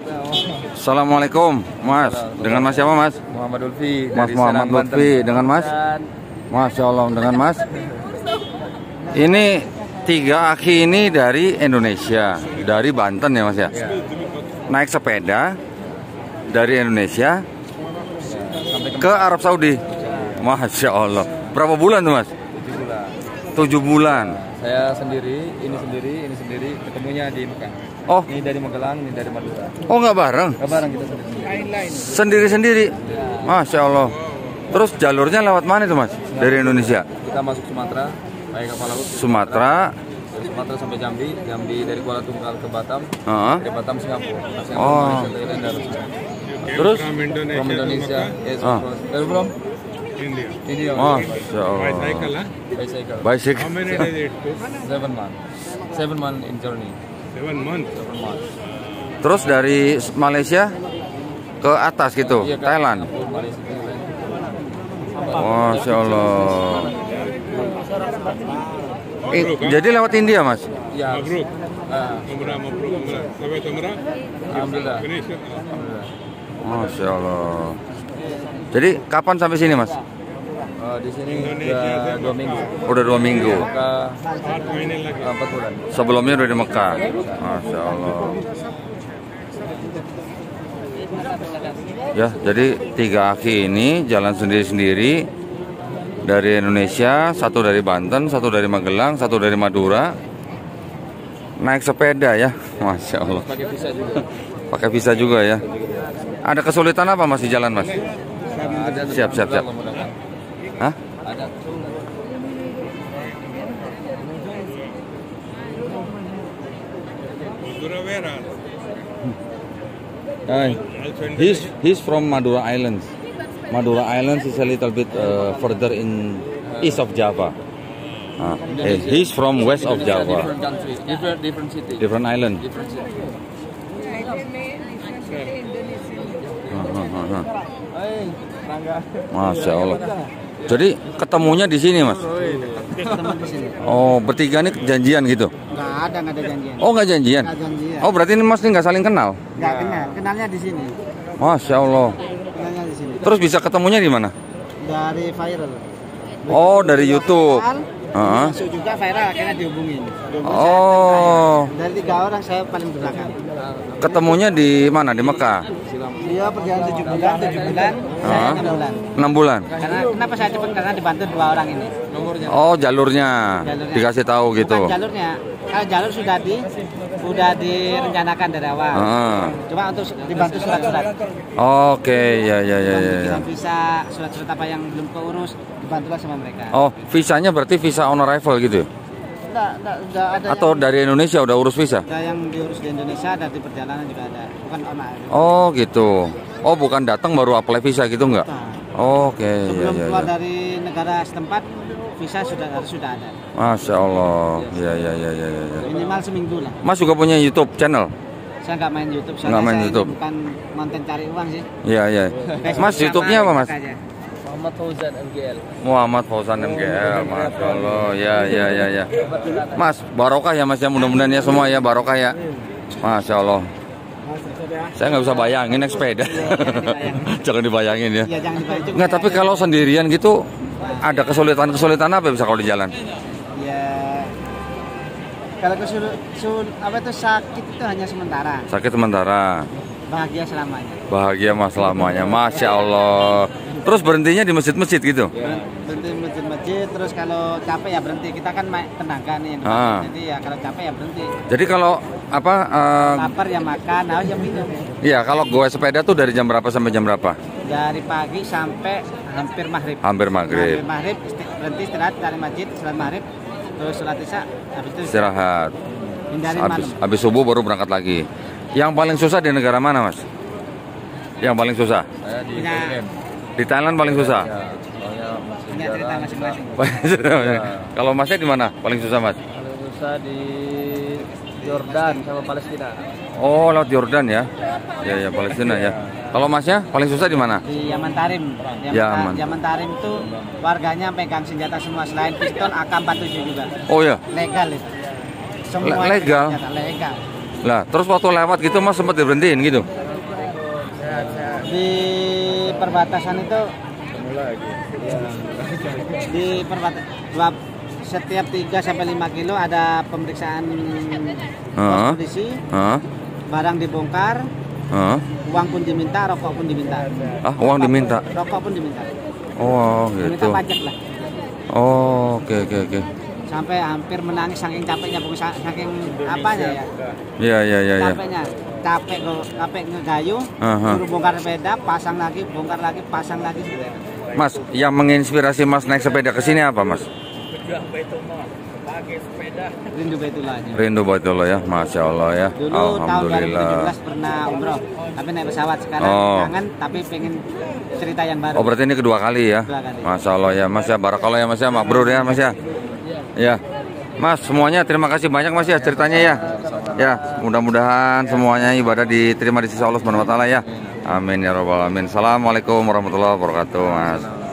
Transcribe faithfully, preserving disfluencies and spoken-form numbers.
Assalamualaikum, Mas. Dengan Mas siapa, Mas? Muhammad Lutfi. Mas Muhammad Lutfi. Dengan Mas? Masya Allah, dengan Mas. Ini tiga akhi ini dari Indonesia, dari Banten ya, Mas ya? Naik sepeda dari Indonesia ke Arab Saudi. Masya Allah. Berapa bulan tuh, Mas? Tujuh bulan. Saya sendiri, ini sendiri, ini sendiri, ketemunya di Mekah. Oh, ini dari Magelang, ini dari Madura. Oh, nggak bareng? Nggak bareng, kita sendiri. Sendiri-sendiri. Masya Allah. Terus jalurnya lewat mana itu, Mas? Dari Indonesia? Kita masuk Sumatera, pakai kapal laut. Sumatera. Dari Sumatera sampai Jambi, Jambi dari Kuala Tunggal ke Batam, uh-huh. dari Batam Singapura. Singapura Oh. Malaysia, Thailand, dan Terus? From Indonesia. Yes, Ah. Where from? India. India. Masya Allah. Bicycle, huh? Bicycle. Bicycle. How many days it took? Seven months. Seven months in journey. Seven months. Seven months. Terus dari Malaysia ke atas gitu, Iya, ke Thailand. Singapura, Malaysia, Thailand. Masya Allah. Eh, jadi lewat India, Mas? Ya. Mabruk. Ah, Umrah, mabruk, umrah. Sampai umrah? Alhamdulillah. Finish. Alhamdulillah. Masya Allah. Jadi kapan sampai sini, Mas? Uh, di sini udah dua minggu. Udah dua minggu. Maka Empat minggu lagi. empat bulan. Sebelumnya udah di Mekah. Masya Allah. Ya, jadi tiga akhi ini jalan sendiri-sendiri dari Indonesia, satu dari Banten, satu dari Magelang, satu dari Madura. Naik sepeda ya, Masya Allah. Pakai visa juga. Pakai visa juga ya. Ada kesulitan apa Mas di jalan, Mas? Ada Siap, siap, siap. mudah-mudahan. Hah? Ada. Madura where are? Hi. He's he's from Madura Islands. Madura Islands is a little bit uh, further in east of Java. Uh, eh, he's from west of Indonesia, Java. Different country, different different city. Different island. Different city. Uh, uh, uh, uh. Hai, Rangga. Masya Allah. Jadi ketemunya di sini, Mas. Ketemu di sini. Oh, bertiga nih janjian gitu. Nggak ada, nggak ada janjian. Oh, nggak janjian. Nggak janjian. Oh, berarti ini Mas ini nggak saling kenal. Nggak kenal, kenalnya di sini. Masya Allah. Kenalnya di sini. Terus bisa ketemunya di mana? Dari viral. Oh, dari YouTube. Viral, Uh-huh. Masuk juga viral, akhirnya dihubungin. Dihubungin Oh. saya, dari tiga orang saya paling belakang. Ketemunya di mana? Di Mekah. Dia perjalanan tujuh bulan, tujuh bulan, saya Hah? enam bulan. enam bulan. Karena kenapa saya cepat? Karena dibantu dua orang ini. Nomornya. Oh, jalurnya. Jalurnya. Dikasih tahu gitu. Bukan jalurnya. Kalau jalur sudah di, sudah direncanakan dari awal. Ah. Cuma untuk dibantu surat-surat. Oke, ya ya ya ya. ya. Belum bisa surat-surat apa yang belum keurus, dibantulah sama mereka. Oh, visanya berarti visa on arrival gitu? Enggak, enggak, udah ada Atau dari Indonesia udah urus visa? yang, ada yang diurus di Indonesia, dari perjalanan juga ada. Bukan online. Oh, gitu. Oh, bukan datang baru apply visa gitu enggak? Oke, ya Sebelum ya keluar ya. dari negara setempat, visa sudah harus sudah ada. Masya Allah. Ya ya ya ya ya. ya. Minimal seminggu lah. Mas juga punya YouTube channel? Saya nggak main YouTube, soalnya Nggak main saya YouTube. ini bukan konten cari uang sih. Iya iya. Mas, YouTube-nya apa, Mas? Aja. Muhammad Fauzan M G L. Muhammad Fauzan M G L, Masya Allah, ya ya ya ya. Mas, barokah ya Mas ya, mudah-mudahan ya semua ya barokah ya. Masya Allah. Saya nggak bisa bayangin naik sepeda. Jangan dibayangin ya. Iya, jangan dibayar juga. Nggak, tapi kalau sendirian gitu ada kesulitan-kesulitan apa bisa kalau di jalan? Ya, kalau kesul, sul, apa itu sakit itu hanya sementara, Sakit sementara, bahagia selamanya. bahagia mas selamanya, Masya Allah. Terus berhentinya di masjid-masjid gitu? Berhenti masjid-masjid, terus kalau capek ya berhenti. Kita kan main tenaga nih, Ah. jadi ya kalau capek ya berhenti. Jadi kalau apa? eh, Lapar ya makan, nah ya minum. Iya, kalau gue sepeda tuh dari jam berapa sampai jam berapa? Dari pagi sampai hampir maghrib. Hampir maghrib. Hampir maghrib, isti- berhenti istirahat dari masjid, sholat maghrib, terus sholat isya, habis itu Istirahat. hindarin Habis malam. habis subuh baru berangkat lagi. Yang paling susah di negara mana, Mas? Yang paling susah? Saya di Punya- Thailand. Di Thailand paling susah. Ya, soalnya masih Punya cerita jarang. masing-masing. Kalau Masnya di mana? Paling susah, Mas? Paling susah di Jordan sama Palestina. Oh, laut Yordan ya. Ya ya, Palestina ya. Kalau Masnya paling susah di mana? Di Yaman Tarim. Yaman, Yaman. Yaman Tarim itu warganya pegang senjata semua selain pistol A K empat puluh tujuh juga. Oh ya. Legal itu. Semua Le- legal? senjata legal. Lah, terus waktu lewat gitu Mas sempat diberhentiin gitu? Di perbatasan itu di perbatasan setiap tiga sampai lima kilo ada pemeriksaan Heeh. polisi, Heeh. barang dibongkar, Heeh. uang pun diminta, rokok pun diminta. Ah, uang diminta. Rokok pun diminta. Oh, Minta gitu. pajak lah. Oh, oke oke oke. Sampai hampir menangis saking capeknya, bukan sa- saking apanya ya. Iya iya iya iya. Capeknya, capek kok, capek ngegayu, Aha. suruh bongkar sepeda, pasang lagi, bongkar lagi, pasang lagi. Mas, yang menginspirasi Mas naik sepeda ke sini apa, Mas? Rindu Baitullah. Rindu Baitullah ya, Masya Allah ya. Dulu tahun dua ribu tujuh Alhamdulillah. belas pernah umroh, tapi naik pesawat. Sekarang Oh. kangen, tapi pengen cerita yang baru. Oh, berarti ini kedua kali ya? Kedua kali. Masya Allah ya, Mas ya. Barakallah ya, Mas ya. Mabrur ya, Mas ya. Ya, Mas, semuanya terima kasih banyak Mas ya ceritanya ya. Ya, mudah-mudahan semuanya ibadah diterima di sisi Allah Subhanahu wa taala ya. Amin ya rabbal alamin. Assalamualaikum warahmatullahi wabarakatuh, Mas.